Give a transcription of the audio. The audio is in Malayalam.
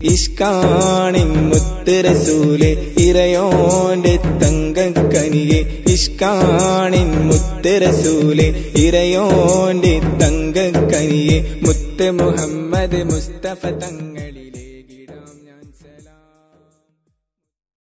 ഇഷ്കാണിൻ മുത്ത് റസൂലേ ഇറയോന്റെ തങ്കക്കനിയെ ഇഷ്കാണിൻ മുത്ത് റസൂലേ ഇറയോന്റെ തങ്കക്കനിയെ മുത്ത് മുഹമ്മദ് മുസ്തഫ തങ്ങൾ